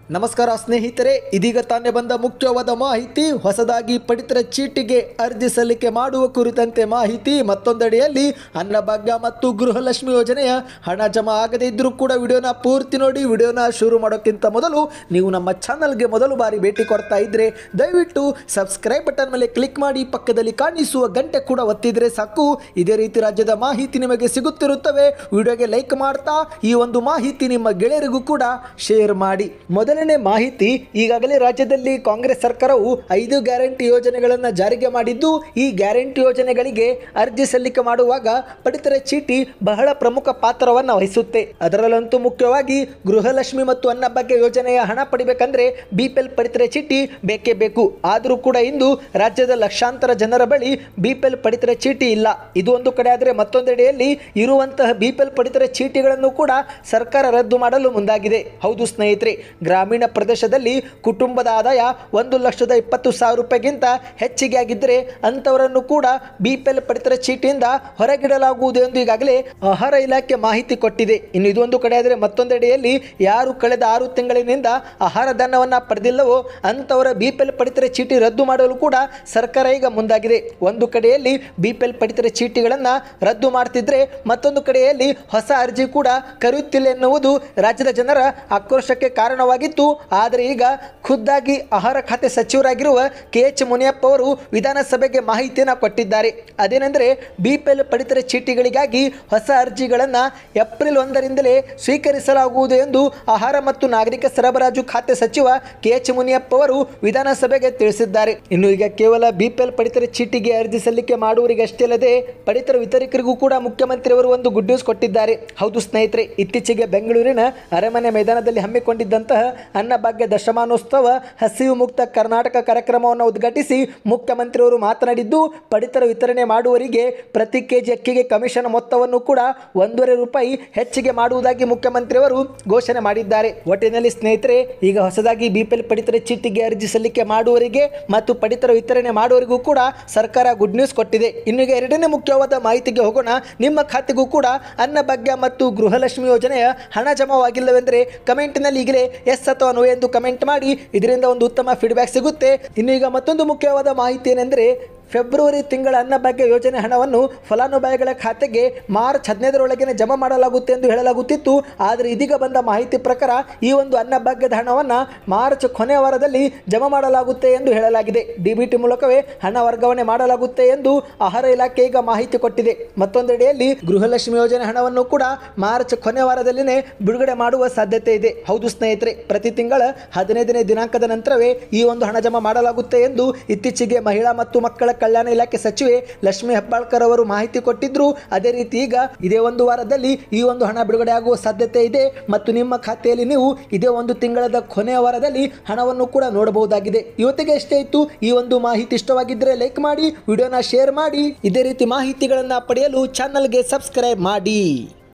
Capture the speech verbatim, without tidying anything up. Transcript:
ನಮಸ್ಕಾರ ಸ್ನೇಹಿತರೆ, ಇದೀಗ ತಾನೇ ಬಂದ ಮುಖ್ಯವಾದ ಮಾಹಿತಿ. ಹೊಸದಾಗಿ ಪಡಿತರ ಚೀಟಿಗೆ ಅರ್ಜಿ ಸಲ್ಲಿಕೆ ಮಾಡುವ ಕುರಿತಂತೆ ಮಾಹಿತಿ. ಮತ್ತೊಂದೆಡೆಯಲ್ಲಿ ಅನ್ನಭಾಗ್ಯ ಮತ್ತು ಗೃಹಲಕ್ಷ್ಮಿ ಯೋಜನೆಯ ಹಣ ಜಮಾ ಆಗದೇ ಇದ್ರೂ ಕೂಡ ವಿಡಿಯೋನ ಪೂರ್ತಿ ನೋಡಿ. ವಿಡಿಯೋನ ಶುರು ಮಾಡೋಕ್ಕಿಂತ ಮೊದಲು ನೀವು ನಮ್ಮ ಚಾನಲ್ಗೆ ಮೊದಲು ಬಾರಿ ಭೇಟಿ ಕೊಡ್ತಾ ಇದ್ರೆ ದಯವಿಟ್ಟು ಸಬ್ಸ್ಕ್ರೈಬ್ ಬಟನ್ ಮೇಲೆ ಕ್ಲಿಕ್ ಮಾಡಿ, ಪಕ್ಕದಲ್ಲಿ ಕಾಣಿಸುವ ಗಂಟೆ ಕೂಡ ಒತ್ತಿದ್ರೆ ಸಾಕು. ಇದೇ ರೀತಿ ರಾಜ್ಯದ ಮಾಹಿತಿ ನಿಮಗೆ ಸಿಗುತ್ತಿರುತ್ತವೆ. ವಿಡಿಯೋಗೆ ಲೈಕ್ ಮಾಡ್ತಾ ಈ ಒಂದು ಮಾಹಿತಿ ನಿಮ್ಮ ಗೆಳೆಯರಿಗೂ ಕೂಡ ಶೇರ್ ಮಾಡಿ. ಮೊದಲನೇ ಮಾಹಿತಿ, ಈಗಾಗಲೇ ರಾಜ್ಯದಲ್ಲಿ ಕಾಂಗ್ರೆಸ್ ಸರ್ಕಾರವು ಐದು ಗ್ಯಾರಂಟಿ ಯೋಜನೆಗಳನ್ನು ಜಾರಿಗೆ ಮಾಡಿದ್ದು, ಈ ಗ್ಯಾರಂಟಿ ಯೋಜನೆಗಳಿಗೆ ಅರ್ಜಿ ಸಲ್ಲಿಕೆ ಮಾಡುವಾಗ ಪಡಿತರ ಚೀಟಿ ಬಹಳ ಪ್ರಮುಖ ಪಾತ್ರವನ್ನು ವಹಿಸುತ್ತೆ. ಅದರಲ್ಲಂತೂ ಮುಖ್ಯವಾಗಿ ಗೃಹಲಕ್ಷ್ಮಿ ಮತ್ತು ಅನ್ನಭಾಗ್ಯ ಯೋಜನೆಯ ಹಣ ಪಡಿಬೇಕಂದ್ರೆ ಬಿಪಿಎಲ್ ಪಡಿತರ ಚೀಟಿ ಬೇಕೇ ಬೇಕು. ಆದರೂ ಕೂಡ ಇಂದು ರಾಜ್ಯದ ಲಕ್ಷಾಂತರ ಜನರ ಬಳಿ ಬಿಪಿಎಲ್ ಪಡಿತರ ಚೀಟಿ ಇಲ್ಲ. ಇದು ಒಂದು ಕಡೆ ಆದರೆ, ಮತ್ತೊಂದೆಡೆಯಲ್ಲಿ ಇರುವಂತಹ ಬಿಪಿಎಲ್ ಪಡಿತರ ಚೀಟಿಗಳನ್ನು ಕೂಡ ಸರ್ಕಾರ ರದ್ದು ಮಾಡಲು ಮುಂದಾಗಿದೆ. ಹೌದು ಸ್ನೇಹಿತರೆ, ಗ್ರಾಮೀಣ ಪ್ರದೇಶದಲ್ಲಿ ಕುಟುಂಬದ ಆದಾಯ ಒಂದು ಲಕ್ಷದ ಇಪ್ಪತ್ತು ಸಾವಿರ ರೂಪಾಯಿಗಿಂತ ಹೆಚ್ಚಿಗೆ ಆಗಿದ್ದರೆ ಅಂತವರನ್ನು ಕೂಡ ಬಿಪಿಎಲ್ ಪಡಿತರ ಚೀಟಿಯಿಂದ ಹೊರಗಿಡಲಾಗುವುದು ಎಂದು ಈಗಾಗಲೇ ಆಹಾರ ಇಲಾಖೆ ಮಾಹಿತಿ ಕೊಟ್ಟಿದೆ. ಇನ್ನು ಇದೊಂದು ಕಡೆ ಆದರೆ, ಮತ್ತೊಂದೆಡೆಯಲ್ಲಿ ಯಾರು ಕಳೆದ ಆರು ತಿಂಗಳಿನಿಂದ ಆಹಾರ ಧಾನ್ಯವನ್ನು ಪಡೆದಿಲ್ಲವೋ ಅಂತವರ ಬಿಪಿಎಲ್ ಪಡಿತರ ಚೀಟಿ ರದ್ದು ಮಾಡಲು ಕೂಡ ಸರ್ಕಾರ ಈಗ ಮುಂದಾಗಿದೆ. ಒಂದು ಕಡೆಯಲ್ಲಿ ಬಿಪಿಎಲ್ ಪಡಿತರ ಚೀಟಿಗಳನ್ನು ರದ್ದು ಮಾಡ್ತಿದ್ರೆ, ಮತ್ತೊಂದು ಕಡೆಯಲ್ಲಿ ಹೊಸ ಅರ್ಜಿ ಕೂಡ ಕರೆಯುತ್ತಿಲ್ಲ ಎನ್ನುವುದು ರಾಜ್ಯದ ಜನರ ಆಕ್ರೋಶಕ್ಕೆ ಕಾರಣವಾಗಿತ್ತು. ಆದರೆ ಈಗ ಖುದ್ದಾಗಿ ಆಹಾರ ಖಾತೆ ಸಚಿವರಾಗಿರುವ ಕೆ ಎಚ್ ಮುನಿಯಪ್ಪ ಅವರು ವಿಧಾನಸಭೆಗೆ ಮಾಹಿತಿಯನ್ನು ಕೊಟ್ಟಿದ್ದಾರೆ. ಅದೇನೆಂದರೆ, ಬಿಪಿಎಲ್ ಪಡಿತರ ಚೀಟಿಗಳಿಗಾಗಿ ಹೊಸ ಅರ್ಜಿಗಳನ್ನು ಏಪ್ರಿಲ್ ಒಂದರಿಂದಲೇ ಸ್ವೀಕರಿಸಲಾಗುವುದು ಎಂದು ಆಹಾರ ಮತ್ತು ನಾಗರಿಕ ಸರಬರಾಜು ಖಾತೆ ಸಚಿವ ಕೆ ಎಚ್ ಮುನಿಯಪ್ಪ ಅವರು ವಿಧಾನಸಭೆಗೆ ತಿಳಿಸಿದ್ದಾರೆ. ಇನ್ನು ಈಗ ಕೇವಲ ಬಿಪಿಎಲ್ ಪಡಿತರ ಚೀಟಿಗೆ ಅರ್ಜಿ ಸಲ್ಲಿಕೆ ಮಾಡುವವರಿಗೆ ಅಷ್ಟೇ ಅಲ್ಲದೆ ಪಡಿತರ ವಿತರಕರಿಗೂ ಕೂಡ ಮುಖ್ಯಮಂತ್ರಿ ಅವರು ಒಂದು ಗುಡ್ ನ್ಯೂಸ್ ಕೊಟ್ಟಿದ್ದಾರೆ. ಹೌದು ಸ್ನೇಹಿತರೆ, ಇತ್ತೀಚೆಗೆ ಬೆಂಗಳೂರಿನ ಅರಮನೆ ಮೈದಾನದಲ್ಲಿ ಹಮ್ಮಿಕೊಂಡಿದ್ದಂತಹ ಅನ್ನಭಾಗ್ಯ ದಶಮಾನೋತ್ಸವ ಹಸಿವು ಮುಕ್ತ ಕರ್ನಾಟಕ ಕಾರ್ಯಕ್ರಮವನ್ನು ಉದ್ಘಾಟಿಸಿ ಮುಖ್ಯಮಂತ್ರಿಯವರು ಮಾತನಾಡಿದ್ದು, ಪಡಿತರ ವಿತರಣೆ ಮಾಡುವವರಿಗೆ ಪ್ರತಿ ಕೆಜಿ ಅಕ್ಕಿಗೆ ಕಮಿಷನ್ ಮೊತ್ತವನ್ನು ಕೂಡ ಒಂದೂವರೆ ರೂಪಾಯಿ ಹೆಚ್ಚಿಗೆ ಮಾಡುವುದಾಗಿ ಮುಖ್ಯಮಂತ್ರಿಯವರು ಘೋಷಣೆ ಮಾಡಿದ್ದಾರೆ. ಒಟ್ಟಿನಲ್ಲಿ ಸ್ನೇಹಿತರೆ, ಈಗ ಹೊಸದಾಗಿ ಬಿಪಿಎಲ್ ಪಡಿತರ ಚೀಟಿಗೆ ಅರ್ಜಿ ಸಲ್ಲಿಕೆ ಮಾಡುವವರಿಗೆ ಮತ್ತು ಪಡಿತರ ವಿತರಣೆ ಮಾಡುವವರಿಗೂ ಕೂಡ ಸರ್ಕಾರ ಗುಡ್ ನ್ಯೂಸ್ ಕೊಟ್ಟಿದೆ. ಇನ್ನು ಈಗ ಎರಡನೇ ಮುಖ್ಯವಾದ ಮಾಹಿತಿಗೆ ಹೋಗೋಣ. ನಿಮ್ಮ ಖಾತೆಗೂ ಕೂಡ ಅನ್ನಭಾಗ್ಯ ಮತ್ತು ಗೃಹಲಕ್ಷ್ಮಿ ಯೋಜನೆಯ ಹಣ ಜಮಾವಾಗಿಲ್ಲವೆಂದರೆ ಕಮೆಂಟ್ನಲ್ಲಿ ಈಗಲೇ ಎಸ್ ಅಥವಾ ನೋ ಎಂದು ಕಮೆಂಟ್ ಮಾಡಿ. ಇದರಿಂದ ಒಂದು ಉತ್ತಮ ಫೀಡ್ಬ್ಯಾಕ್ ಸಿಗುತ್ತೆ. ಇನ್ನು ಈಗ ಮತ್ತೊಂದು ಮುಖ್ಯವಾದ ಮಾಹಿತಿ ಏನೆಂದರೆ, ಫೆಬ್ರವರಿ ತಿಂಗಳ ಅನ್ನಭಾಗ್ಯ ಯೋಜನೆ ಹಣವನ್ನು ಫಲಾನುಭವಿಗಳ ಖಾತೆಗೆ ಮಾರ್ಚ್ ಹದಿನೈದರೊಳಗೆ ಜಮಾ ಮಾಡಲಾಗುತ್ತೆ ಎಂದು ಹೇಳಲಾಗುತ್ತಿತ್ತು. ಆದರೆ ಇದೀಗ ಬಂದ ಮಾಹಿತಿ ಪ್ರಕಾರ ಈ ಒಂದು ಅನ್ನಭಾಗ್ಯದ ಹಣವನ್ನು ಮಾರ್ಚ್ ಕೊನೆಯ ವಾರದಲ್ಲಿ ಜಮಾ ಮಾಡಲಾಗುತ್ತೆ ಎಂದು ಹೇಳಲಾಗಿದೆ. ಡಿಬಿಟಿ ಮೂಲಕವೇ ಹಣ ವರ್ಗಾವಣೆ ಮಾಡಲಾಗುತ್ತೆ ಎಂದು ಆಹಾರ ಇಲಾಖೆ ಈಗ ಮಾಹಿತಿ ಕೊಟ್ಟಿದೆ. ಮತ್ತೊಂದೆಡೆಯಲ್ಲಿ ಗೃಹಲಕ್ಷ್ಮಿ ಯೋಜನೆ ಹಣವನ್ನು ಕೂಡ ಮಾರ್ಚ್ ಕೊನೆಯ ವಾರದಲ್ಲಿನೇ ಬಿಡುಗಡೆ ಮಾಡುವ ಸಾಧ್ಯತೆ ಇದೆ. ಹೌದು ಸ್ನೇಹಿತರೆ, ಪ್ರತಿ ತಿಂಗಳ ಹದಿನೈದನೇ ದಿನಾಂಕದ ನಂತರವೇ ಈ ಒಂದು ಹಣ ಜಮಾ ಮಾಡಲಾಗುತ್ತೆ ಎಂದು ಇತ್ತೀಚೆಗೆ ಮಹಿಳಾ ಮತ್ತು ಮಕ್ಕಳ ಕಲ್ಯಾಣ ಇಲಾಖೆ ಸಚಿವೆ ಲಕ್ಷ್ಮಿ ಹೆಬ್ಬಾಳ್ಕರ್ ಅವರು ಮಾಹಿತಿ ಕೊಟ್ಟಿದ್ರು. ಅದೇ ರೀತಿ ಈಗ ಇದೇ ಒಂದು ವಾರದಲ್ಲಿ ಈ ಒಂದು ಹಣ ಬಿಡುಗಡೆ ಆಗುವ ಸಾಧ್ಯತೆ ಇದೆ ಮತ್ತು ನಿಮ್ಮ ಖಾತೆಯಲ್ಲಿ ನೀವು ಇದೇ ಒಂದು ತಿಂಗಳದ ಕೊನೆಯ ವಾರದಲ್ಲಿ ಹಣವನ್ನು ಕೂಡ ನೋಡಬಹುದಾಗಿದೆ. ಇವತ್ತಿಗೆ ಎಷ್ಟೇ ಇತ್ತು. ಈ ಒಂದು ಮಾಹಿತಿ ಇಷ್ಟವಾಗಿದ್ದರೆ ಲೈಕ್ ಮಾಡಿ, ವಿಡಿಯೋನ ಶೇರ್ ಮಾಡಿ. ಇದೇ ರೀತಿ ಮಾಹಿತಿಗಳನ್ನು ಪಡೆಯಲು ಚಾನಲ್ಗೆ ಸಬ್ಸ್ಕ್ರೈಬ್ ಮಾಡಿ.